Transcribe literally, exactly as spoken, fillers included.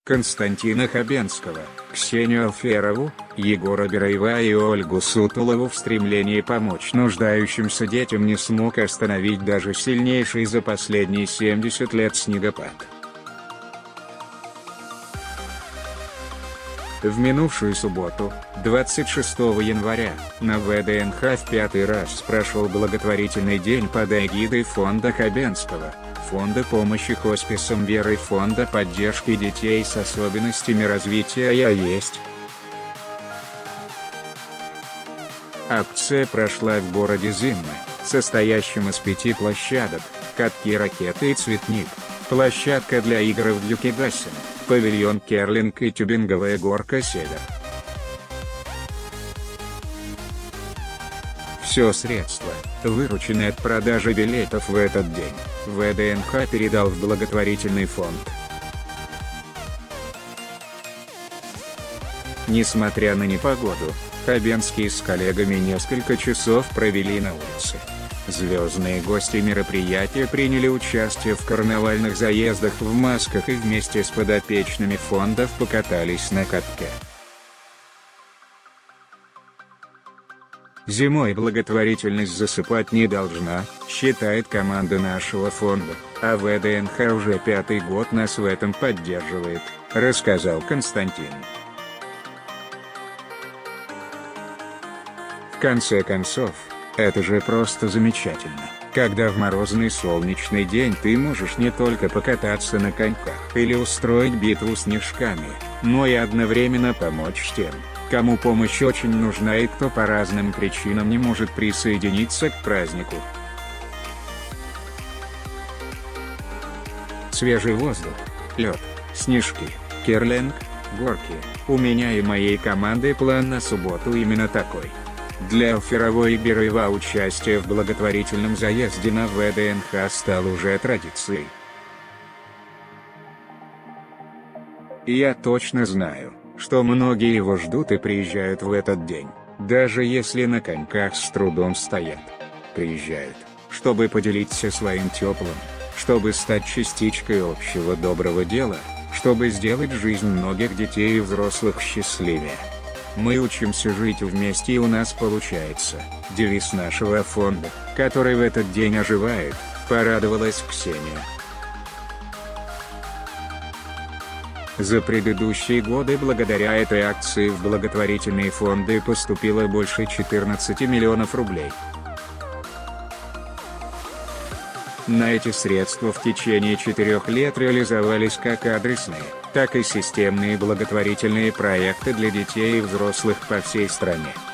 Константина Хабенского, Ксению Алферову, Егора Бераева и Ольгу Сутулову в стремлении помочь нуждающимся детям не смог остановить даже сильнейший за последние семьдесят лет снегопад. В минувшую субботу, двадцать шестого января, на вэ дэ эн ха в пятый раз прошел благотворительный день под эгидой фонда Хабенского, Фонда помощи хосписам Веры, Фонда поддержки детей с особенностями развития «Я есть». Акция прошла в городе Зимны, состоящем из пяти площадок: катки, ракеты и цветник, площадка для игр в Дюкигасен, павильон керлинг и тюбинговая горка «Север». Все средства, вырученные от продажи билетов в этот день, вэ дэ эн ха передал в благотворительный фонд. Несмотря на непогоду, Хабенские с коллегами несколько часов провели на улице. Звездные гости мероприятия приняли участие в карнавальных заездах в масках и вместе с подопечными фондов покатались на катке. Зимой благотворительность засыпать не должна, считает команда нашего фонда, а вэ дэ эн ха уже пятый год нас в этом поддерживает, рассказал Константин. В конце концов, это же просто замечательно, когда в морозный солнечный день ты можешь не только покататься на коньках или устроить битву снежками, но и одновременно помочь тем, кому помощь очень нужна и кто по разным причинам не может присоединиться к празднику. Свежий воздух, лед, снежки, керлинг, горки. У меня и моей команды план на субботу именно такой. Для Алферовой и Бераева участие в благотворительном заезде на вэ дэ эн ха стало уже традицией. И я точно знаю, что многие его ждут и приезжают в этот день, даже если на коньках с трудом стоят. Приезжают, чтобы поделиться своим теплым, чтобы стать частичкой общего доброго дела, чтобы сделать жизнь многих детей и взрослых счастливее. Мы учимся жить вместе, и у нас получается, девиз нашего фонда, который в этот день оживает, порадовалась Ксения. За предыдущие годы благодаря этой акции в благотворительные фонды поступило больше четырнадцати миллионов рублей. На эти средства в течение четырех лет реализовались как адресные, так и системные благотворительные проекты для детей и взрослых по всей стране.